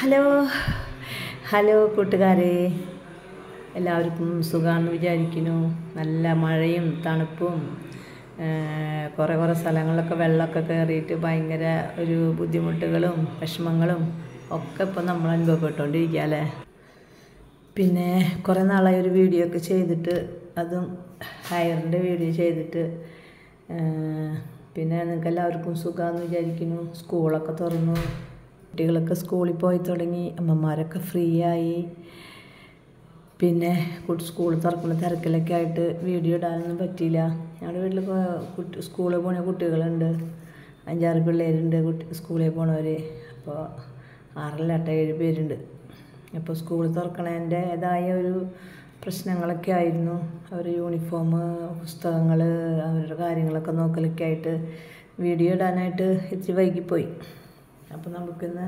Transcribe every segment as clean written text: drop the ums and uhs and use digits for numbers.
Hello hello കൂട്ടുകാരെ, എല്ലാവർക്കും സുഖമാണെന്ന് വിചാരിക്കുന്നു. നല്ല മഴയും തണുപ്പും കുറേ സ്ഥലങ്ങളിലൊക്കെ വെള്ളമൊക്കെ കയറിയിട്ട് ഭയങ്കര ഒരു ബുദ്ധിമുട്ടുകളും വിഷമങ്ങളും ഒക്കെ ഇപ്പം നമ്മൾ അനുഭവപ്പെട്ടുകൊണ്ടിരിക്കുക അല്ലേ. പിന്നെ കുറേ നാളായി ഒരു വീഡിയോ ഒക്കെ ചെയ്തിട്ട്, അതും ഹയറിൻ്റെ വീഡിയോ ചെയ്തിട്ട്. പിന്നെ നിങ്ങൾക്ക് എല്ലാവർക്കും സുഖമാണെന്ന് വിചാരിക്കുന്നു. സ്കൂളൊക്കെ തുറന്നു, കുട്ടികളൊക്കെ സ്കൂളിൽ പോയി തുടങ്ങി, അമ്മമാരൊക്കെ ഫ്രീ ആയി. പിന്നെ സ്കൂൾ തുറക്കുന്ന തിരക്കിലൊക്കെ ആയിട്ട് വീഡിയോ ഇടാനൊന്നും പറ്റിയില്ല. ഞങ്ങളുടെ വീട്ടിൽ സ്കൂളിൽ പോണ കുട്ടികളുണ്ട്, 5-6 പിള്ളേരുണ്ട് സ്കൂളിൽ പോണവർ. അപ്പോൾ 7 പേരുണ്ട്. അപ്പോൾ സ്കൂൾ തുറക്കണതിൻ്റേതായ ഒരു പ്രശ്നങ്ങളൊക്കെ ആയിരുന്നു. അവർ യൂണിഫോം, പുസ്തകങ്ങൾ, അവരുടെ കാര്യങ്ങളൊക്കെ നോക്കലൊക്കെ ആയിട്ട് വീഡിയോ ഇടാനായിട്ട് ഇത്തിരി വൈകിപ്പോയി. അപ്പോൾ നമുക്കിന്ന്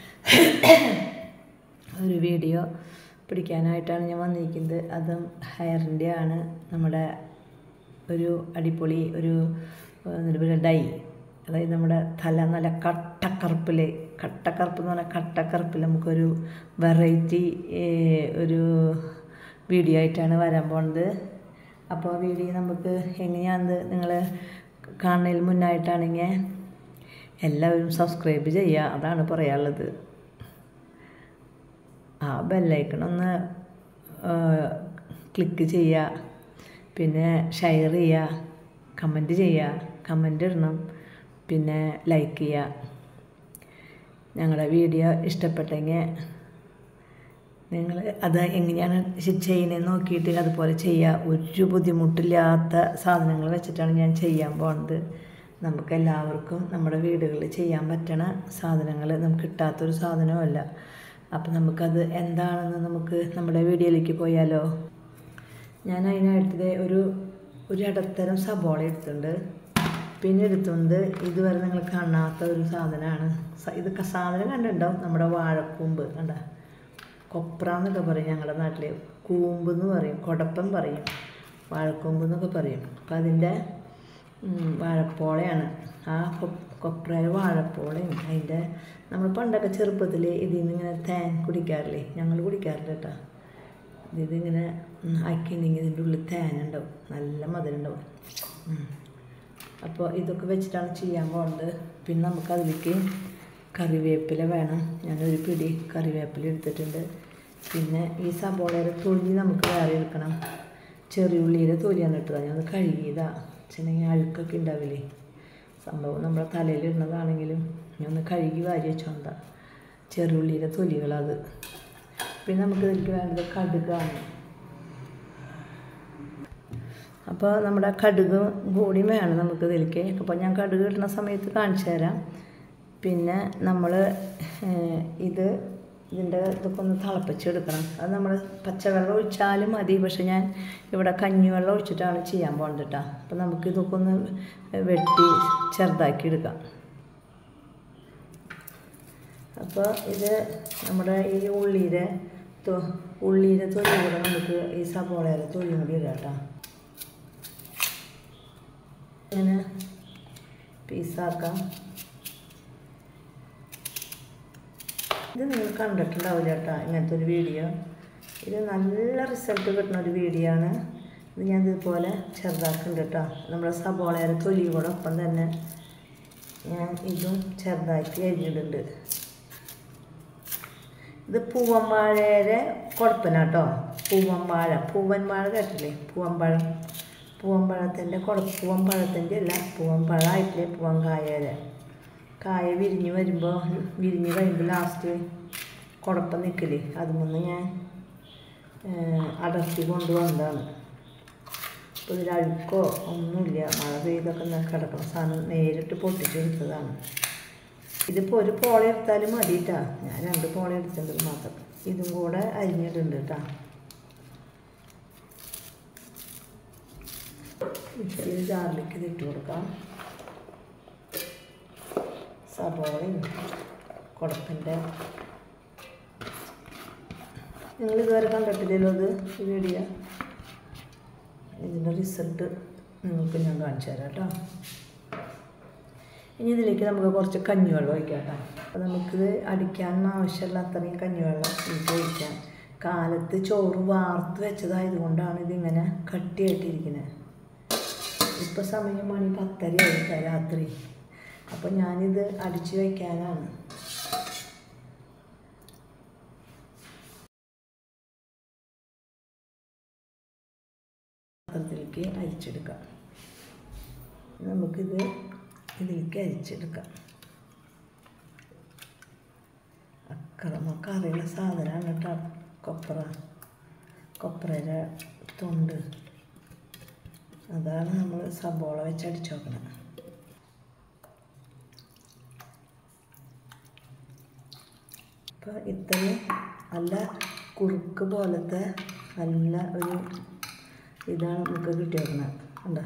ഒരു വീഡിയോ പിടിക്കാനായിട്ടാണ് ഞാൻ വന്നിരിക്കുന്നത്. അതും ഹെയറിൻ്റെ ആണ്. നമ്മുടെ ഒരു അടിപൊളി ഒരു ഡൈ, അതായത് നമ്മുടെ തല നല്ല കട്ടക്കറുപ്പ് എന്ന് പറഞ്ഞാൽ കട്ടക്കറുപ്പിൽ നമുക്കൊരു വെറൈറ്റി ഒരു വീഡിയോ ആയിട്ടാണ് വരാൻ പോകുന്നത്. അപ്പോൾ വീഡിയോ നമുക്ക് എങ്ങനെയാണെന്ന് നിങ്ങൾ കാണുന്നതിന് മുന്നായിട്ടാണെങ്കിൽ എല്ലാവരും സബ്സ്ക്രൈബ് ചെയ്യുക, അതാണ് പറയാനുള്ളത്. ആ ബെല്ലൈക്കണൊന്ന് ക്ലിക്ക് ചെയ്യുക, പിന്നെ ഷെയർ ചെയ്യുക, കമൻറ്റ് ഇടണം, പിന്നെ ലൈക്ക് ചെയ്യുക. ഞങ്ങളുടെ വീഡിയോ ഇഷ്ടപ്പെട്ടെങ്കിൽ നിങ്ങൾ അത് എങ്ങനെയാണ് ചെയ്യുന്നതെന്ന് നോക്കിയിട്ട് അതുപോലെ ചെയ്യുക. ഒരു ബുദ്ധിമുട്ടില്ലാത്ത സാധനങ്ങൾ വെച്ചിട്ടാണ് ഞാൻ ചെയ്യാൻ പോകുന്നത്. നമുക്കെല്ലാവർക്കും നമ്മുടെ വീടുകളിൽ ചെയ്യാൻ പറ്റണ സാധനങ്ങൾ, നമുക്ക് കിട്ടാത്തൊരു സാധനമല്ല. അപ്പം നമുക്കത് എന്താണെന്ന് നമുക്ക് നമ്മുടെ വീഡിയോയിലേക്ക് പോയാലോ. ഞാൻ അതിനായിട്ട് ഒരു ഇടത്തരം സബോള എടുത്തിട്ടുണ്ട്. പിന്നെ എടുത്തുകൊണ്ട് ഇതുവരെ നിങ്ങൾ കാണാത്ത ഒരു സാധനമാണ്. ഇത് സാധനം കണ്ടിട്ടുണ്ടാവും, നമ്മുടെ വാഴക്കൂമ്പ് കണ്ട, കൊപ്ര എന്നൊക്കെ പറയും ഞങ്ങളുടെ നാട്ടിൽ. കൂമ്പ് എന്ന് പറയും, കൊടപ്പം പറയും, വാഴക്കൂമ്പ് എന്നൊക്കെ പറയും. അപ്പം അതിൻ്റെ വാഴപ്പോളയാണ്. ആ കൊപ്രയുടെ വാഴപ്പോളയും അതിൻ്റെ, നമ്മൾ പണ്ടൊക്കെ ചെറുപ്പത്തിൽ ഇതിൽ നിന്ന് ഇങ്ങനെ തേൻ കുടിക്കാറില്ലേ, ഞങ്ങൾ കുടിക്കാറില്ല കേട്ടോ. ഇതിങ്ങനെ ആക്കിയിട്ടുണ്ടെങ്കിൽ ഇതിൻ്റെ ഉള്ളിൽ തേനുണ്ടാവും, നല്ല മധുരം ഉണ്ടാവും. അപ്പോൾ ഇതൊക്കെ വെച്ചിട്ടാണ് ചെയ്യാൻ പോകുന്നത്. പിന്നെ നമുക്കതിലേക്ക് കറിവേപ്പില വേണം. ഞാനൊരു പിടി കറിവേപ്പില എടുത്തിട്ടുണ്ട്. പിന്നെ ഈ സബോളയുടെ തൊലി നമുക്ക് വേറെ എടുക്കണം. ചെറിയുള്ളിയുടെ തൊലിയാണ് ഇട്ടത്, ഞാൻ കഴുകിയതാണ്. ചെന്നെങ്കിൽ അഴുക്കൊക്കെ ഉണ്ടാവില്ലേ സംഭവം, നമ്മുടെ തലയിൽ ഇടുന്നതാണെങ്കിലും ഞാൻ ഒന്ന് കഴുകി വാരി വെച്ചോണ്ട ചെറിയുള്ളിയുടെ തൊലികളത്. പിന്നെ നമുക്ക് ഇതിലേക്ക് വേണ്ടത് കടുകാണ്. അപ്പോൾ നമ്മുടെ കടുക് കൂടി വേണം നമുക്ക് ഇതിലേക്ക്. അപ്പോൾ ഞാൻ കടുക് ഇടുന്ന സമയത്ത് കാണിച്ചു തരാം. പിന്നെ നമ്മൾ ഇതിൻ്റെ ഇതൊക്കെ ഒന്ന് തിളപ്പിച്ചെടുക്കണം. അത് നമ്മൾ പച്ചവെള്ളം ഒഴിച്ചാലും മതി, പക്ഷെ ഞാൻ ഇവിടെ കഞ്ഞിവെള്ളം ഒഴിച്ചിട്ടാണ് ചെയ്യാൻ പോകുന്നത് കേട്ടോ. അപ്പോൾ നമുക്ക് ഇതൊക്കെ ഒന്ന് വെട്ടി ചെറുതാക്കി എടുക്കാം. അപ്പോൾ ഇത് നമ്മുടെ ഈ ഉള്ളിയുടെ തൊലി കൂടെ നമുക്ക് ഈ സബോളയുടെ തൊലി കൂടി ഇടാം കേട്ടോ. ഇങ്ങനെ പീസാക്കാം. ഇത് നിങ്ങൾ കണ്ടിട്ടുണ്ടാവില്ല കേട്ടോ ഇങ്ങനത്തെ ഒരു വീഡിയോ. ഇത് നല്ല റിസൾട്ട് കിട്ടുന്ന ഒരു വീഡിയോ ആണ്. ഇത് ഞാൻ ഇതുപോലെ ചെറുതാക്കുന്നുണ്ട് കേട്ടോ. നമ്മുടെ സബോളയുടെ തൊലി കൂടെ ഒപ്പം തന്നെ ഞാൻ ഇതും ചെറുതാക്കി അരിഞ്ഞിടുന്നുണ്ട്. ഇത് പൂവൻവാഴയുടെ കുഴപ്പനാട്ടോ. പൂവൻ വാഴ കേട്ടില്ലേ, പൂവൻപഴത്തിൻ്റെ പൂവൻപഴത്തിൻ്റെ അല്ല, പൂവൻപഴമായിട്ടില്ലേ, പൂവൻകായയുടെ കായ വിരിഞ്ഞ് കഴിയുമ്പോൾ ലാസ്റ്റ് കുഴപ്പം നിൽക്കില്ലേ, അതുമൊന്ന് ഞാൻ അടർത്തി കൊണ്ടുവന്നതാണ്. അപ്പോൾ ഇതിലഴുക്കോ ഒന്നുമില്ല, മഴ പെയ്തൊക്കെ കിടക്കുന്ന സാധനം നേരിട്ട് പൊട്ടിച്ചെടുത്തതാണ്. ഇതിപ്പോൾ ഒരു പോള എടുത്താലും മതി കേട്ടോ. ഞാൻ 2 പോള എടുത്തിട്ടുണ്ട് മാത്രം. ഇതും കൂടെ അരിഞ്ഞിട്ടുണ്ട് കേട്ടോ. ചെറിയ ജാറിലേക്ക് ഇതിട്ട് കൊടുക്കാം. സബോളയും കുടപ്പൻ്റെ നിങ്ങൾ ഇതുവരെ കണ്ടിട്ടില്ലല്ലോ ഈ വീഡിയോ. ഇതിൻ്റെ റിസൾട്ട് നിങ്ങൾക്ക് ഞാൻ കാണിച്ചു തരാം കേട്ടോ. ഇനി ഇതിലേക്ക് നമുക്ക് കുറച്ച് കഞ്ഞിവെള്ളം ഒഴിക്കാം കേട്ടോ. നമുക്കിത് അടിക്കാനൊന്നും ആവശ്യമുള്ള അത്രയും കഞ്ഞിവെള്ളം ഇതിലേക്ക് ഒഴിക്കാം. കാലത്ത് ചോറ് വാർത്ത് വെച്ചതായതുകൊണ്ടാണ് ഇതിങ്ങനെ കട്ടിയായിട്ടിരിക്കുന്നത്. ഇപ്പോൾ സമയം മണി 10:30 ആയിരിക്കാം രാത്രി. അപ്പോൾ ഞാനിത് അടിച്ചു വയ്ക്കാനാണ്. പാത്രത്തിലേക്ക് അരിച്ചെടുക്കാം. നമുക്കിത് ഇതിലേക്ക് അരിച്ചെടുക്കാം. നമുക്ക് അറിയുന്ന സാധനമാണ് കേട്ടോ കൊപ്രയുടെ തൊണ്ട്. അതാണ് നമ്മൾ സബോള വെച്ച് അടിച്ചു നോക്കണം. അപ്പോൾ ഇത്രയും നല്ല കുറുക്ക് പോലത്തെ നല്ല ഒരു ഇതാണ് നമുക്ക് കിട്ടിയേക്കുന്നത്. എന്താ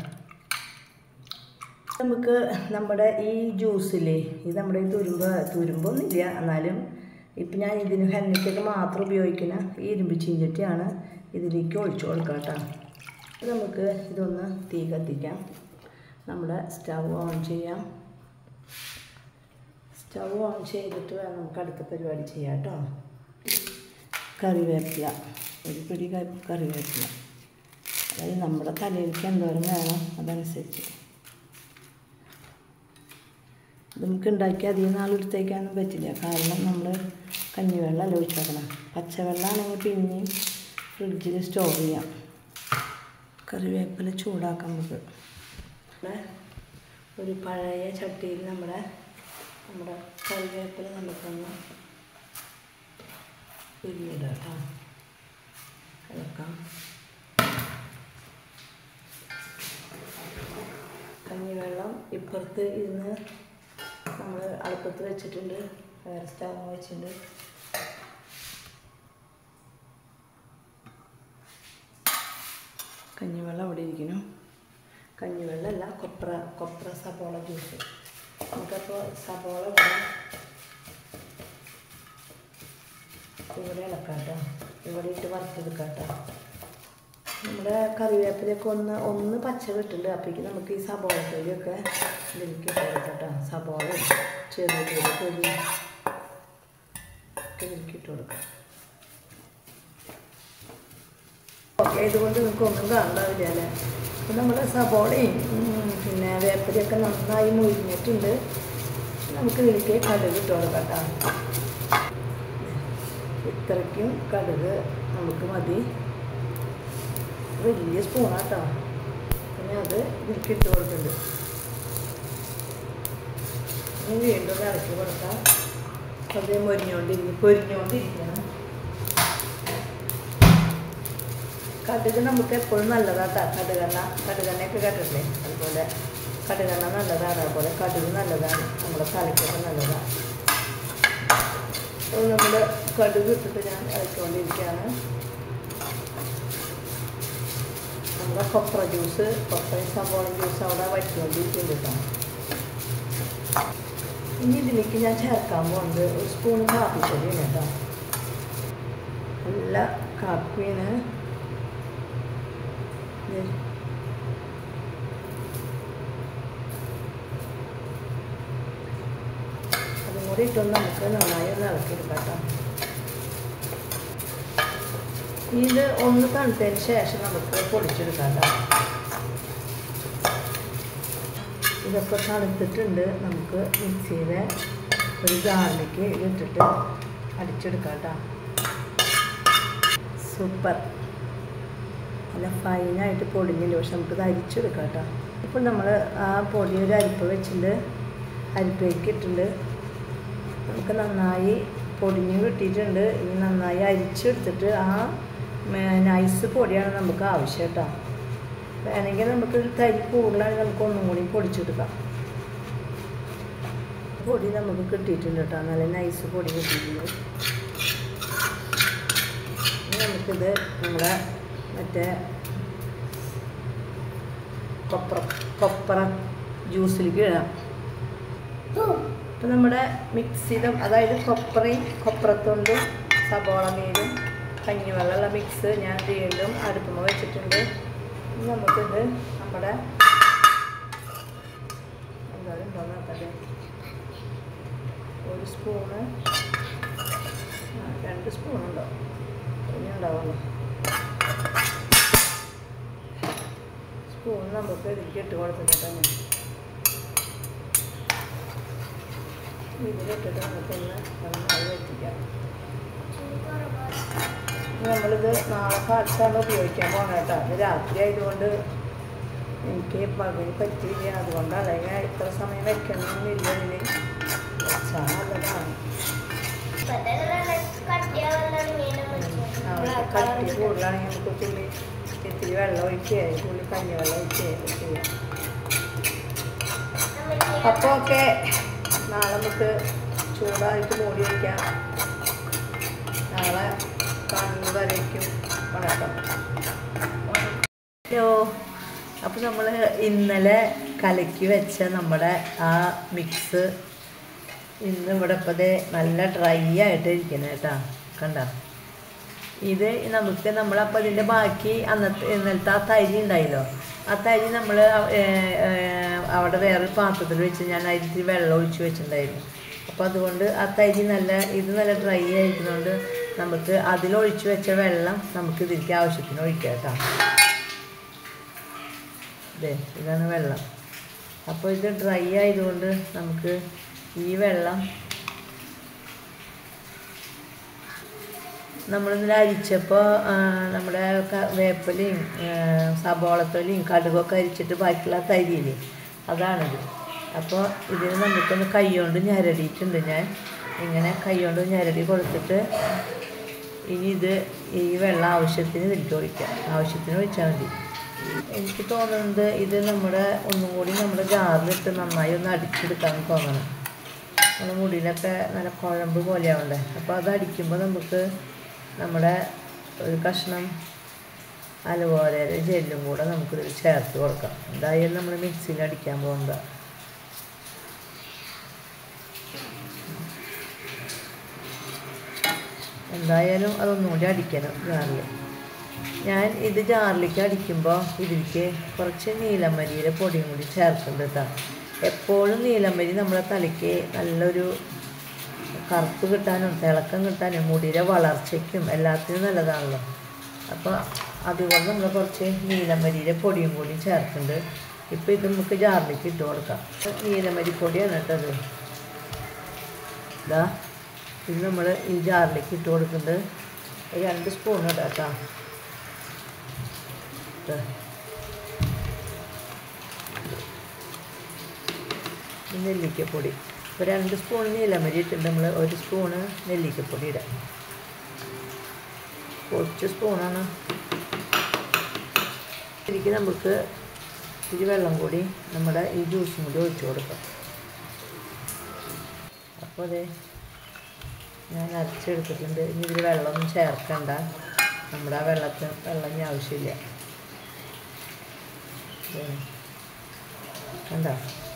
നമുക്ക് നമ്മുടെ ഈ ജ്യൂസില്ലേ, ഇത് നമ്മുടെ ഈ തുരുമ്പൊന്നുമില്ല. എന്നാലും ഇപ്പം ഞാൻ ഇതിന് ഹെന്നയ്ക്കൊക്കെ മാത്രം ഉപയോഗിക്കുന്ന ഈ ഇരുമ്പ് ചീഞ്ചട്ടിയാണ് ഇതിലേക്ക് ഒഴിച്ചു കൊടുക്കാം കേട്ടോ. നമുക്ക് ഇതൊന്ന് തീ കത്തിക്കാം. നമ്മുടെ സ്റ്റവ് ഓൺ ചെയ്യാം. സ്റ്റവ് ഓൺ ചെയ്തിട്ട് വേണം നമുക്ക് അടുത്ത പരിപാടി ചെയ്യാം കേട്ടോ. കറിവേപ്പില, ഒരു പിടി കറിവേപ്പില. അതായത് നമ്മുടെ തലയിലേക്ക് എന്തോരം വേണം അതനുസരിച്ച്. നമുക്ക് ഉണ്ടാക്കി അധികം നാളെടുത്തേക്കാനൊന്നും പറ്റില്ല. കാരണം നമ്മൾ കഞ്ഞിവെള്ളമല്ല ഒഴിച്ചേക്കണം. പച്ചവെള്ളമാണെങ്കിൽ പിന്നെയും ഫ്രിഡ്ജിൽ സ്റ്റോർ ചെയ്യാം. കറിവേപ്പില ചൂടാക്കാം. നമുക്ക് ഒരു പഴയ ചട്ടിയിൽ നമ്മുടെ കറിവേപ്പില നമുക്കൊന്ന് ഉരുവിടാം കേട്ടോ. കിടക്കാം. കഞ്ഞിവെള്ളം ഇപ്പുറത്ത് ഇരുന്ന് നമ്മൾ അടുപ്പത്ത് വെച്ചിട്ടുണ്ട്. വേറെ സ്റ്റവ് വെച്ചിട്ടുണ്ട്. കഞ്ഞിവെള്ളം അവിടെ ഇരിക്കുന്നു. കഞ്ഞിവെള്ളമല്ല, കൊപ്ര സബോള ജ്യൂസ്. നമുക്കപ്പോൾ സബോള ഇവിടെ ഇളക്കാം കേട്ടോ. ഇവിടെ ഇട്ട് വറുത്തെടുക്കാം കേട്ടോ. നമ്മുടെ കറിവേപ്പിലൊക്കെ ഒന്ന് പച്ച കിട്ടുന്നുണ്ട്. അപ്പോഴേക്കും നമുക്ക് ഈ സബോള തൊലിയൊക്കെ ഇതിലേക്ക് ഇട്ട് കൊടുക്കാം കേട്ടോ. സബോള ചെറിയ തൊലി ഇതിലേക്ക് ഇട്ട് കൊടുക്കാം. ഓക്കെ, ഇതുകൊണ്ട് നിങ്ങൾക്കൊന്നും കാണാവില്ല അല്ലേ. അപ്പോൾ നമ്മുടെ സബോളയും പിന്നെ വേപ്പിലയൊക്കെ നന്നായി മുരിഞ്ഞിട്ടുണ്ട്. നമുക്ക് ഇതിലേക്ക് കടുക് ഇട്ട് കൊടുക്കാം കേട്ടോ. ഇത്രയ്ക്കും കടുക് നമുക്ക് മതി. വലിയ സ്പൂണാട്ടോ. പിന്നെ അത് ഇതിലേക്ക് ഇട്ട് കൊടുക്കുന്നുണ്ട്. ഇനി വീണ്ടും ഇളക്കി കൊടുക്കാം. അത് പൊരിഞ്ഞുകൊണ്ടിരിക്കണം. കടുക് നമുക്ക് എപ്പോഴും നല്ലതാട്ടോ. കടുകെണ്ണയൊക്കെ കേട്ടിട്ടില്ലേ? അതുപോലെ കടുകെണ്ണ നല്ലതാണ്. അതുപോലെ കടുക് നല്ലതാണ്. നമ്മുടെ തലയ്ക്കൊക്കെ നല്ലതാണ്. അപ്പോൾ നമ്മൾ കടുക് ഇട്ടിട്ട് ഞാൻ ഇളക്കിക്കൊണ്ടിരിക്കുകയാണ്. നമ്മുടെ കൊപ്രയും സബോള ജ്യൂസ് അവിടെ വറ്റിക്കൊണ്ടിരിക്കുന്നുണ്ട് കേട്ടോ. ഇനി ഇതിലേക്ക് ഞാൻ ചേർക്കാൻ പോകുന്നത് ഒരു സ്പൂൺ കാപ്പിപ്പൊടിയാണ് കേട്ടോ. നല്ല കാപ്പിയാണ്. അതും കൂടി ഇട്ടൊന്ന് നമുക്ക് നന്നായി ഒന്ന് ഇളക്കിയെടുക്കാം കേട്ടോ. ഇത് ഒന്ന് തണുത്തതിന് ശേഷം നമുക്ക് പൊടിച്ചെടുക്കാം കേട്ടോ. ഇതൊക്കെ തണുത്തിട്ടുണ്ട്. നമുക്ക് മിക്സിയിലെ ഒരു ജാറിലേക്ക് ഇട്ടിട്ട് അടിച്ചെടുക്കാം കേട്ടോ. സൂപ്പർ, നല്ല ഫൈനായിട്ട് പൊടിഞ്ഞില്ല. പക്ഷെ നമുക്കിത് അരിച്ചെടുക്കാം കേട്ടോ. ഇപ്പോൾ നമ്മൾ ആ പൊടി ഒരു അരിപ്പ വെച്ചിട്ടുണ്ട്. അരിപ്പയ്ക്ക് ഇട്ടിട്ടുണ്ട്. നമുക്ക് നന്നായി പൊടിഞ്ഞ് കിട്ടിയിട്ടുണ്ട്. ഇനി നന്നായി അരിച്ചെടുത്തിട്ട് ആ നൈസ് പൊടിയാണ് നമുക്ക് ആവശ്യം കേട്ടോ. വേണമെങ്കിൽ നമുക്കൊരു തരി കൂടുതലാണെങ്കിൽ നമുക്ക് ഒന്നും കൂടി പൊടിച്ചെടുക്കാം. പൊടി നമുക്ക് കിട്ടിയിട്ടുണ്ട് കേട്ടോ. നല്ല നൈസ് പൊടി കിട്ടിയിട്ടുണ്ട്. ഇനി നമുക്കിത് നമ്മുടെ മറ്റേ കൊപ്ര ജ്യൂസിലേക്ക് ഇടാം. അപ്പോൾ നമ്മുടെ മിക്സിയിലും, അതായത് കൊപ്രത്തൊണ്ടും സബോള നീരും കഞ്ഞിവെള്ളമുള്ള മിക്സ് ഞാൻ വീണ്ടും അടുപ്പുമ്മ വെച്ചിട്ടുണ്ട്. നമുക്കിത് നമ്മുടെ എന്തായാലും നോക്കട്ടെ, ഒരു സ്പൂണ് 2 സ്പൂണുണ്ടാവും, ഇനി ഉണ്ടാവുള്ളൂ. സ്പൂൺ നമുക്ക് ഇതിലേക്ക് ഇട്ട് കൊടുത്തിട്ട് തന്നെ ഇതിലിട്ടിട്ട് നമുക്കൊന്ന് നന്നായി വറ്റിക്കാം. നമ്മളിത് നാളെ കാലത്താണ് ഉപയോഗിക്കാൻ പോകണം കേട്ടോ. അത് രാത്രി ആയതുകൊണ്ട് എനിക്ക് പകൽ പറ്റില്ല, അതുകൊണ്ടാണ്. അല്ലെങ്കിൽ ഇത്ര സമയം വെക്കണമെന്നില്ല. ഇതിന് വെച്ചാൽ നല്ലതാണ്. കട്ടി കൂടുതലാണെങ്കിൽ നമുക്ക് തുള്ളി ഇത്തിരി വെള്ളം ഒഴിക്കുകയായി, തുള്ളി കഞ്ഞിവെള്ളം ഒഴിക്കുകയൊക്കെ ചെയ്യാം. അപ്പോൾ ഓക്കെ, നാളെ നമുക്ക് ചൂടായിട്ട് മൂടി വയ്ക്കാം. നാളെ കാണുന്നവരേക്കും വണക്കം. ഹലോ, അപ്പോൾ നമ്മൾ ഇന്നലെ കലക്കി വെച്ച നമ്മുടെ ആ മിക്സ് ഇന്ന് ഇവിടെ ഇപ്പോൾ നല്ല ഡ്രൈ ആയിട്ട് ഇരിക്കുന്നത് കേട്ടോ. കണ്ട, ഇത് നമുക്ക് നമ്മളപ്പോൾ അതിൻ്റെ ബാക്കി ഇന്നലത്തെ ആ തരി ഉണ്ടായല്ലോ, ആ തരി നമ്മൾ അവിടെ വേറൊരു പാത്രത്തിൽ വെച്ച് ഞാൻ അതിൽ വെള്ളം ഒഴിച്ച് വെച്ചിട്ടുണ്ടായിരുന്നു. അപ്പോൾ അതുകൊണ്ട് ആ തരി ഇത് നല്ല ഡ്രൈ ആയിരിക്കുന്നതുകൊണ്ട് നമുക്ക് അതിലൊഴിച്ച് വെച്ച വെള്ളം നമുക്ക് ഇതിലേക്ക് ആവശ്യത്തിന് ഒഴിക്കാം കേട്ടോ. ഇതാണ് വെള്ളം. അപ്പോൾ ഇത് ഡ്രൈ ആയതുകൊണ്ട് നമുക്ക് ഈ വെള്ളം നമ്മളിതിൽ അരിച്ചപ്പോൾ നമ്മുടെ വേപ്പിലയും സബോളത്തൊലിയും കടുകൊക്കെ അരിച്ചിട്ട് ബാക്കിയുള്ള തരിയില്ലേ, അതാണിത്. അപ്പോൾ ഇതിന് നമുക്കൊന്ന് കൈ കൊണ്ട് ഞരടിയിട്ടുണ്ട് ഞാൻ. ഇങ്ങനെ കൈ കൊണ്ട് ഞരടി കൊടുത്തിട്ട് ഇനി ഈ വെള്ളം ആവശ്യത്തിന് ഇതിലേക്ക് ഒഴിക്കാം. ആവശ്യത്തിന് ഒഴിച്ചാൽ മതി. എനിക്ക് തോന്നുന്നത് ഇത് ഒന്നും കൂടി നമ്മുടെ ജാറിലിട്ട് നന്നായി ഒന്ന് അടിച്ചെടുക്കാൻ തോന്നണം. നമ്മുടെ മുടിയിലൊക്കെ നല്ല കുഴമ്പ് പോലെയാവണ്ടേ. അപ്പോൾ അത് അടിക്കുമ്പോൾ നമുക്ക് നമ്മുടെ ഒരു കഷ്ണം അലോവേരയുടെ ജെല്ലും കൂടെ നമുക്കിതിൽ ചേർത്ത് കൊടുക്കാം. എന്തായാലും നമ്മൾ മിക്സിയിൽ അടിക്കാൻ പോകുന്നത്. എന്തായാലും അതൊന്നും കൂടി അടിക്കണം ജാറിൽ. ഞാൻ ഇത് ജാറിലേക്ക് അടിക്കുമ്പോൾ ഇതിലേക്ക് കുറച്ച് നീലമരിയുടെ പൊടിയും കൂടി ചേർക്കുന്നുണ്ട് കേട്ടോ. എപ്പോഴും നീലമരി നമ്മുടെ തലയ്ക്ക് നല്ലൊരു കറുപ്പ് കിട്ടാനും തിളക്കം കിട്ടാനും മുടിയുടെ വളർച്ചയ്ക്കും എല്ലാത്തിനും നല്ലതാണല്ലോ. അപ്പോൾ അതുകൊണ്ട് നമ്മൾ കുറച്ച് നീലമരിയുടെ പൊടിയും കൂടി ചേർക്കുന്നുണ്ട്. ഇപ്പോൾ ഇത് നമുക്ക് ജാറിലേക്ക് ഇട്ട് കൊടുക്കാം. നീലമരി പൊടിയാണ് കേട്ടത്. ഇതാ ഇത് നമ്മൾ ഈ ജാറിലേക്ക് ഇട്ട് കൊടുക്കുന്നുണ്ട്. 2 സ്പൂൺ ഇടാം കേട്ടോ. നെല്ലിക്കപ്പൊടി ഇപ്പോൾ 2 സ്പൂൺ നീലമരി ഇട്ടിട്ട് നമ്മൾ 1 സ്പൂണ് നെല്ലിക്കപ്പൊടി ഇടാം. കുറച്ച് സ്പൂണാണ്. ഇതിലേക്ക് നമുക്ക് ഇത്തിരി വെള്ളം കൂടി നമ്മുടെ ഈ ജ്യൂസും കൂടി ഒഴിച്ചു കൊടുക്കാം. അപ്പോൾ അതെ ഞാൻ അരച്ചെടുത്തിട്ടുണ്ട്. ഇനി ഇതിൽ വെള്ളമൊന്നും ചേർക്കണ്ട. നമ്മുടെ ആ വെള്ളം ഇനി ആവശ്യമില്ല. കണ്ടോ?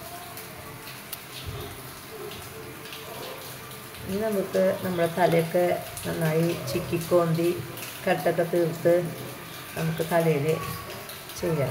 ഇനി നമുക്ക് നമ്മുടെ തലയൊക്കെ നന്നായി ചിക്കിക്കോന്തി കട്ടൊക്കെ തീർത്ത് നമുക്ക് തലയിൽ ചെയ്യാം.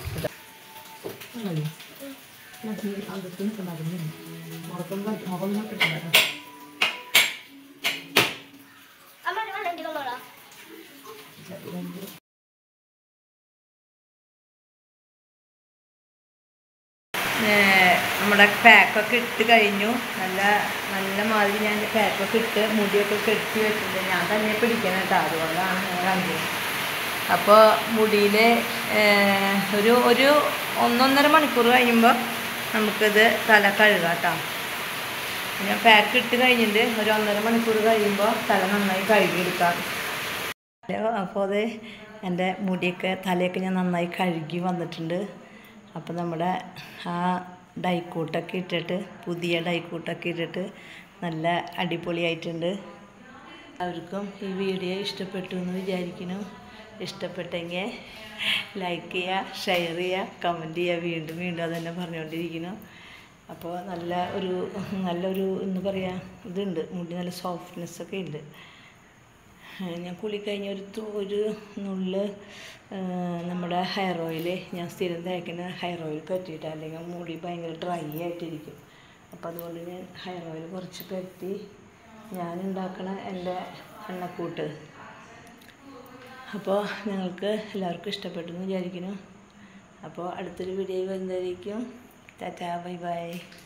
നമ്മുടെ പാക്കൊക്കെ ഇട്ട് കഴിഞ്ഞു. നല്ല മാതിരി ഞാൻ പാക്കൊക്കെ ഇട്ട് മുടിയൊക്കെ കെട്ടി വെച്ചിട്ടുണ്ട്. ഞാൻ തന്നെ പിടിക്കണം കേട്ടോ, അതുകൊണ്ടാണ് ഞാൻ കണ്ടത്. അപ്പോൾ മുടിയിൽ ഒരു 1-1.5 മണിക്കൂർ കഴിയുമ്പോൾ നമുക്കിത് തല കഴുകാം കേട്ടോ. ഞാൻ പാക്ക് ഇട്ട് കഴിഞ്ഞിട്ട് ഒരു 1.5 മണിക്കൂർ കഴിയുമ്പോൾ തല നന്നായി കഴുകിയെടുക്കാം. അപ്പോൾ അത് എൻ്റെ മുടിയൊക്കെ തലയൊക്കെ ഞാൻ നന്നായി കഴുകി വന്നിട്ടുണ്ട്. അപ്പോൾ നമ്മുടെ ആ ഡൈക്കൂട്ടൊക്കെ ഇട്ടിട്ട് പുതിയ ഡൈക്കൂട്ടൊക്കെ ഇട്ടിട്ട് നല്ല അടിപൊളിയായിട്ടുണ്ട്. അവർക്കും ഈ വീഡിയോ ഇഷ്ടപ്പെട്ടു എന്ന് വിചാരിക്കുന്നു. ഇഷ്ടപ്പെട്ടെങ്കിൽ ലൈക്ക് ചെയ്യുക, ഷെയർ ചെയ്യുക, കമൻറ്റ് ചെയ്യുക. വീണ്ടും അതന്നെ പറഞ്ഞുകൊണ്ടിരിക്കുന്നു. അപ്പോൾ നല്ലൊരു എന്താ പറയുക ഇതുണ്ട്, മുടി നല്ല സോഫ്റ്റ്നെസ്സൊക്കെ ഉണ്ട്. ഞാൻ കുളി കഴിഞ്ഞ ഒരു നുള്ള് നമ്മുടെ ഹെയർ ഓയിൽ, ഞാൻ സ്ഥിരം തേക്കുന്ന ഹെയർ ഓയിൽ പറ്റിയിട്ട്, അല്ലെങ്കിൽ മുടി ഭയങ്കര ഡ്രൈ ആയിട്ടിരിക്കും. അപ്പോൾ അതുകൊണ്ട് ഞാൻ ഹെയർ ഓയിൽ കുറച്ച് പരത്തി ഞാൻ ഉണ്ടാക്കണ എൻ്റെ എണ്ണക്കൂട്ട്. അപ്പോൾ നിങ്ങൾക്ക് എല്ലാവർക്കും ഇഷ്ടപ്പെട്ടു എന്ന് വിചാരിക്കുന്നു. അപ്പോൾ അടുത്തൊരു വീഡിയോ വരുന്നതായിരിക്കും. ടാറ്റാ, ബൈ ബൈ.